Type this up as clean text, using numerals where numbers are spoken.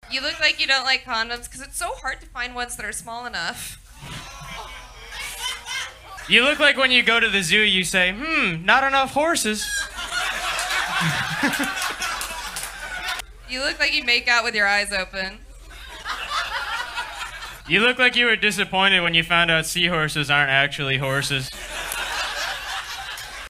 You look like you don't like condoms because it's so hard to find ones that are small enough. You look like when you go to the zoo, you say, not enough horses. You look like you make out with your eyes open. You look like you were disappointed when you found out seahorses aren't actually horses.